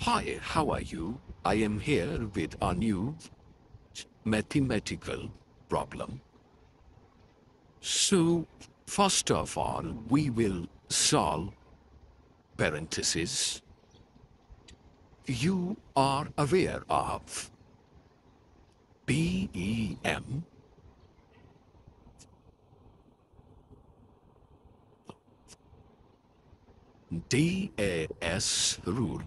Hi, how are you? I am here with a new mathematical problem. So, first of all, we will solve parentheses. You are aware of PEM, DAS rule.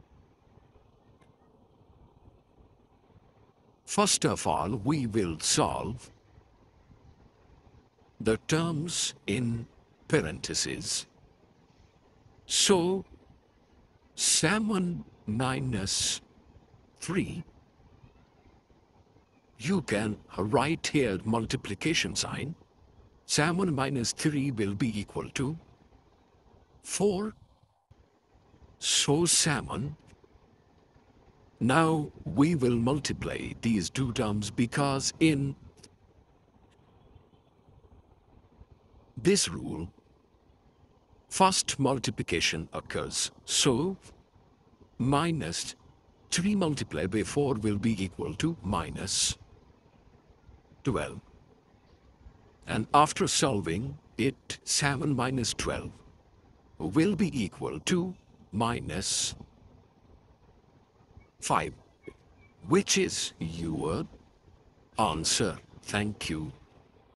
First of all, we will solve the terms in parentheses. So, 7 minus 3, you can write here multiplication sign. 7 minus 3 will be equal to 4. So 7. Now we will multiply these two terms because in this rule, first multiplication occurs. So minus 3 multiplied by 4 will be equal to minus 12. And after solving it, 7 minus 12 will be equal to minus 5, which is your answer. Thank you.